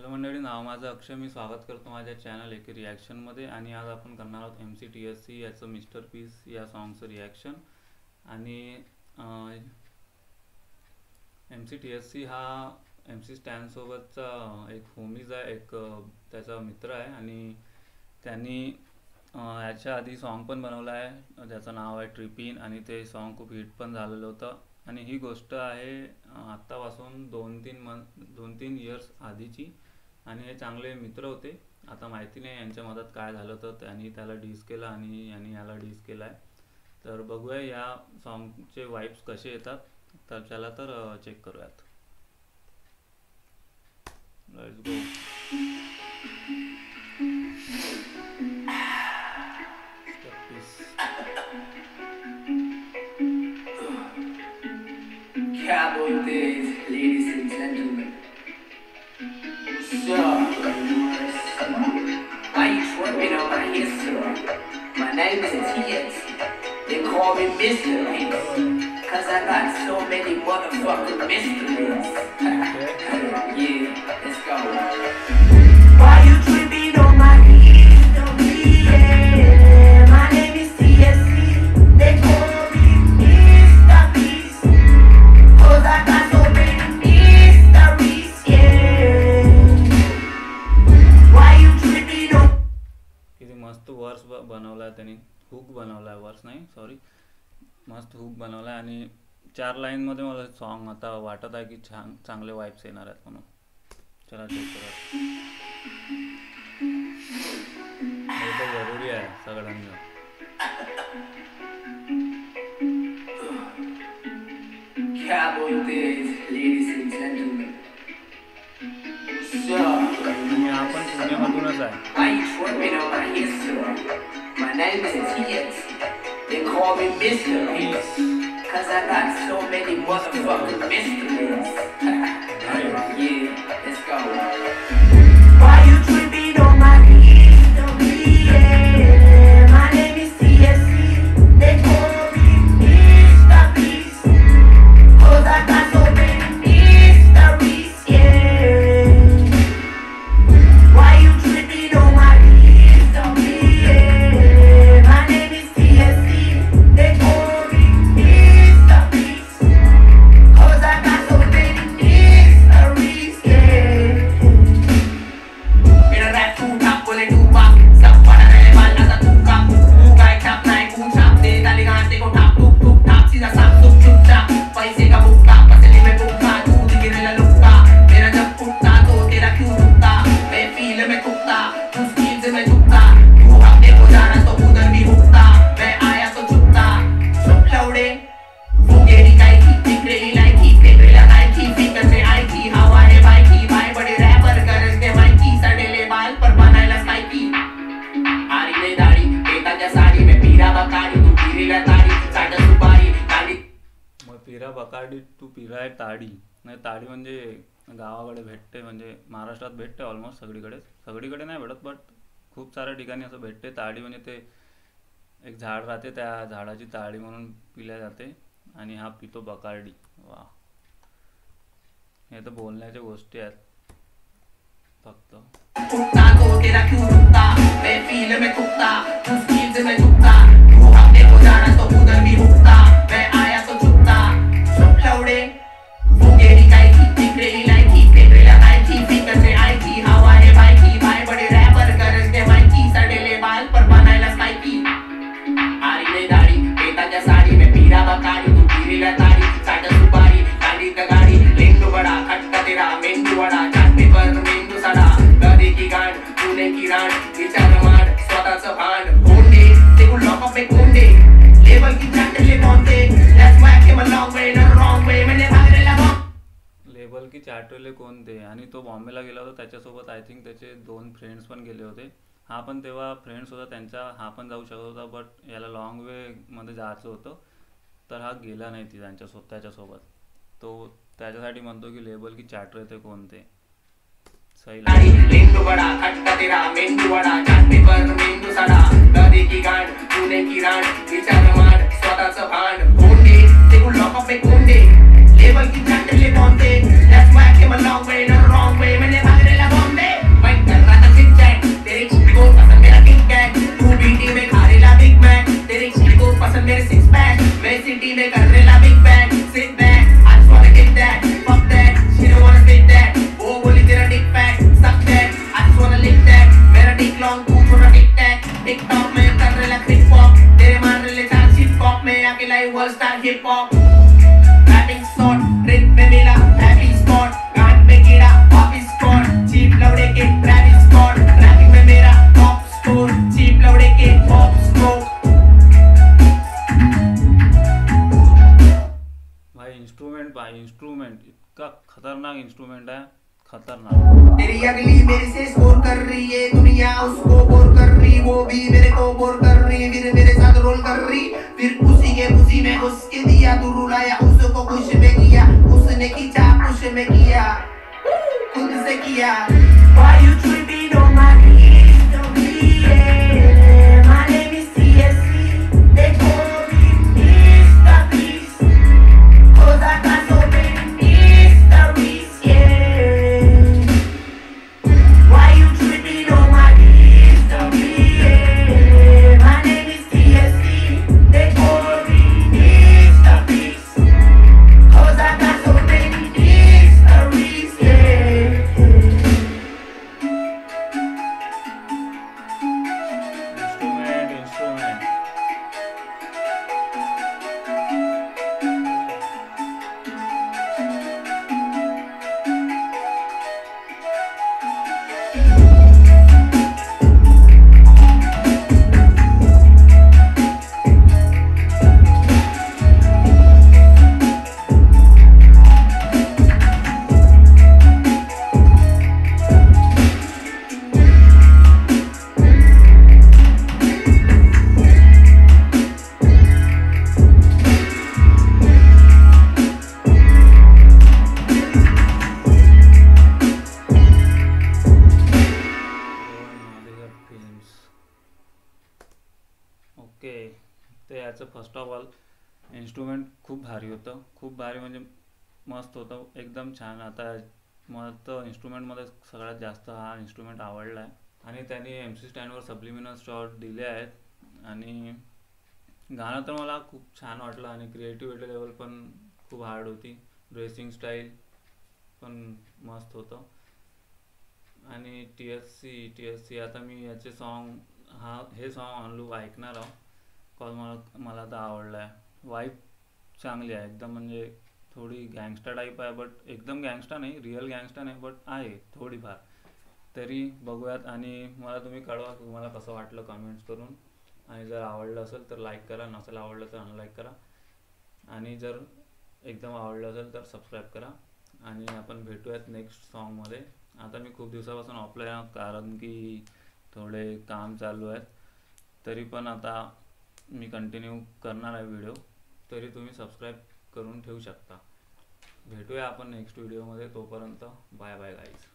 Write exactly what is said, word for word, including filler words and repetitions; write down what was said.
Hello मंडळी, नाव माझं अक्षय. मी स्वागत करतो माझ्या चॅनल एक रिॲक्शनमध्ये. आणि आज आपण करणार आहोत M C T S C याचं मिस्टर पीस या सॉन्गचं रिॲक्शन. आणि M C T S C हा एम सी स्टॅनसोबतचा एक होमीज आहे, एक त्याचा मित्र आहे. आणि त्यांनी याच्या आधी सॉन्ग पण बनवलं आहे ज्याचं नाव आहे ट्रिपिन, आणि ते सॉन्ग खूप हिट पण झालेलं होतं. आणि ही गोष्ट आहे आत्तापासून दोन तीन मंथ दोन तीन इयर्स आधीची. आणि हे चांगले मित्र होते. आता माहिती नाही यांच्या मधात काय झालं होतं, त्यांनी त्याला डिस केलं आणि यांनी याला डिस केला आहे. तर बघूया या सॉन्गचे वाइब्स कसे येतात. तर चला तर चेक करूयात. Let's go. Cowboy days, ladies and gentlemen. So, why you tripping on my history? My name is T S. They call me Mister Peace, cause I got so many motherfucking mysteries. Yeah, let's go. Why you tripping on my history? Yeah, my name is T S. They call me Mister Peace, cause I got so many mysteries. Yeah. Why you tripping on? किती मस्त वर्स बनवला आहे त्यांनी. Hook बनवला आहे, वर्स नाही सॉरी, मस्त हुक बनवला आहे. आणि चार लाईनमध्ये मला सॉन्ग आता वाटत आहे की छान चांगले वाइब्स येणार आहेत म्हणून. चला चेक करूया. हे तर जरुरी आहे सगळ्यांना. Cowboy days, ladies and gentlemen. So, आणि आपण पुण्यामधूनच आहे. why you tripping on my history? My name is T S. They call me Mister Peace, cause I got so many motherfucking mysteries. Yeah, let's go. Why you tripping on my history? Yeah, my name is T S. They call me Mister Peace, cause I got so many mysteries. Yeah. Why you tripping on my history? Yeah, my name is T S. They call me Mister Peace, cause I got so many mysteries. Yeah. Mira rap tu tap boleh lupa, sab pada relevan asa tuka. Bukai tap naik ku tap, de tali ngante ko tap tuk tuk tap, sisa sab tuk tuk tap. Paise ka buka, pasali mein buka, tu digire la lukka. Mera jab kutta to tera kyun rukta? Main feel mein tukta, tu feel se main tukta. Tu अपने को जाना तो उधर भी रुकता. मैं आया तो चुपता, सब लौड़े वो गेड़ी गाई थी, बिगड़ेली लाई थी, फेंकरे लगाई थी, फिकर में आई थी. हवा है भाई की, भाई बड़े रैपर गरज दे भाई की, सडेले बाल पर बनायला स्काइपी. आरी नहीं दाढ़ी, पेटाच्या साडी में पीरा बकारी, तू पीरीला ताडी, साठ सुपारी काढी. मग पिरा बकाडी तू पिराय ताडी. नाही, ताडी म्हणजे गावाकडे भेटते, म्हणजे महाराष्ट्रात भेटते ऑलमोस्ट सगळीकडे. सगळीकडे नाही भेटत बट खूप साऱ्या ठिकाणी असं भेटते. ताडी म्हणजे ते एक झाड राहते, त्या झाडाची ताडी म्हणून पिल्या जाते. आणि हा पितो बकार्डी. वा, हे तर बोलण्याच्या गोष्टी आहेत फक्त. कुत्ता तो तेरा क्यों रुकता? मैं फील में कुत्ता, तू फील से मैं झुकता. तू अपने को जाना तो उधर भी रुकता. मैं आया तो चुपता, सब लौड़े वो गेड़ी गाई थी, बिगड़ेली लाई थी, फेंकरे लगाई थी, फिकर में आई थी. हवा है भाई की, भाई बड़े रैपर गरज दे भाई की, सडेले बाल पर बनायला स्काइपी. आरी नहीं दाढ़ी, पेटाच्या साडी में पीरा बकारी, तू पीरीला ताडी, साठ सुपारी काढी का गाडी. लेंडू बडा खटका तेरा मेंदू वडा, चाट पेपर मेंदू सडा. गधे की गांड, पुणे की रांड, विचार मांड, स्वतःचं भांड. कोंडे ते को लॉक अप में कोंडे, लेवल की चाटले कोणते. That's why I came a long way, not a wrong way. मैंने भागलेला बॉम्ब. लेबल की चाटवले कोणते. आणि तो बॉम्बेला गेला होता, त्याच्यासोबत आय थिंक त्याचे दोन फ्रेंड्स पण गेले होते. हा पण तेव्हा फ्रेंड्स होता त्यांचा, हा पण जाऊ शकत होता बट याला लॉंग वेमध्ये जायचं होतं, तर हा गेला नाही ती त्यांच्या सो त्याच्यासोबत. तो त्याच्यासाठी म्हणतो की लेबल की चाटर ते कोणते. सही लेंडू बडा खटका तेरा मेंदू वडा, चाट पेपर मेंदू सडा. गधे की गांड, पुणे की रांड, विचार मांड, स्वतःचं भांड. कोंडे ते को लॉक अप में कोंडे, लेवल की चाटले कोणते. That's why I came a long way, not a wrong way. मैंने भागलेला Bombay. hip hop. Rapping sort, rhythm में मिला happy spot. गान में गिरा pop spot. Cheap लौड़े के Travis Scott. Rapping में मेरा top score. Cheap लौड़े के pop smoke. भाई इंस्ट्रूमेंट भाई इंस्ट्रूमेंट इतना खतरनाक इंस्ट्रूमेंट है, खतरनाक। तेरी अगली मेरे से स्कोर कर रही है दुनिया, उसको बोर कर रही, वो भी मेरे को बोर कर रही, फिर मेरे साथ रोल कर रही, फिर उसी के उसी में उसके दिया, तू रुलाया उसको खुश में किया, उसने खींचा खुश में किया, खुद से किया। Why you tripping on my history? My name is T S C. They call me Mister Beast. 'Cause I got so many mysteries, yeah. Why you tripping on my history? Yeah. My name is T S C. They call me Mister Beast. 'Cause I got so many mysteries, yeah. Instrument instrument films. Okay, ते याचं first of all instrument खूप भारी होतं, खूप भारी म्हणजे मस्त होतं, एकदम छान. आता मला तर इन्स्ट्रुमेंटमध्ये सगळ्यात जास्त हा इन्स्ट्रुमेंट आवडला आहे आणि त्यांनी एम सी स्टँडवर सब्लिमिनल शॉट दिले आहेत आणि गाणं तर मला खूप छान वाटलं आणि क्रिएटिव्हिटी लेवल पण खूप हार्ड होती, ड्रेसिंग स्टाईल पण मस्त होतं. आणि T S C T S C आता मी याचे सॉन्ग हा हे सॉन्ग ऑनलू ऐकणार आहो, कॉल मला मला तर आवडलं आहे. वाईब चांगली आहे एकदम, म्हणजे थोडी गँगस्टर टाईप आहे, बट एकदम गँगस्टर नाही, रिअल गँगस्टर नाही, बट आहे थोडीफार. तरी बघूयात आणि मला तुम्ही कळवा तुम्हाला कसं वाटलं कमेंट्स करून. आणि जर आवडलं असेल तर लाईक करा, नसेल आवडलं तर अनलाईक करा, आणि जर एकदम आवडलं असेल तर सबस्क्राईब करा. आणि आपण भेटूयात नेक्स्ट सॉन्गमध्ये. आता मी खूप दिवसापासून ऑफलाईन आहे कारण की थोडे काम चालू आहेत, तरी पण आता मी कंटिन्यू करणार आहे व्हिडिओ, तरी तुम्ही सबस्क्राईब करून ठेवू शकता. भेटूया आपण नेक्स्ट व्हिडिओमध्ये, तोपर्यंत बाय बाय गाईज.